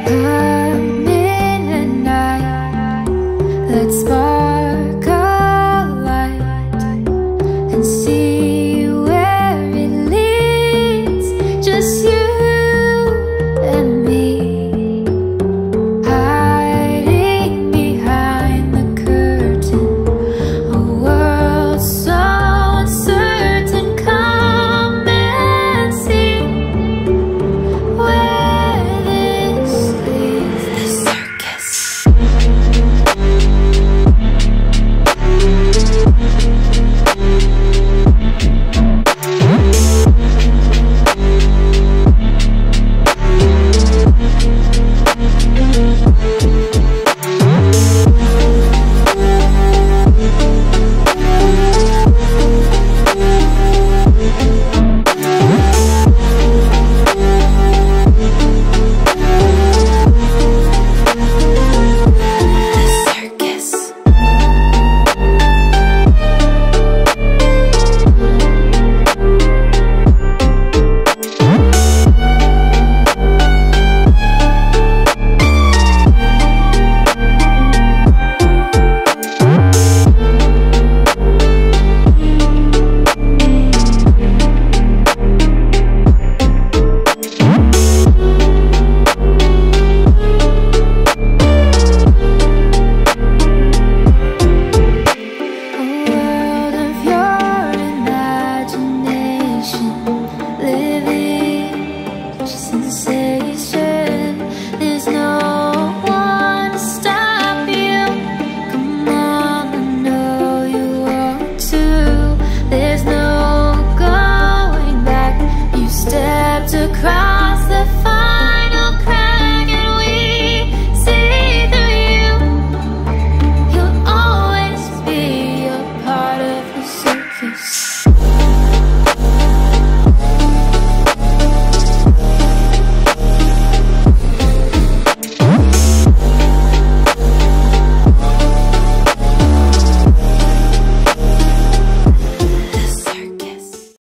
Come in at night, let's spark a light and see where it leads. Just you and me, hiding behind the curtain, a world so uncertain. Come and see where this leads. The circus. Living sensation.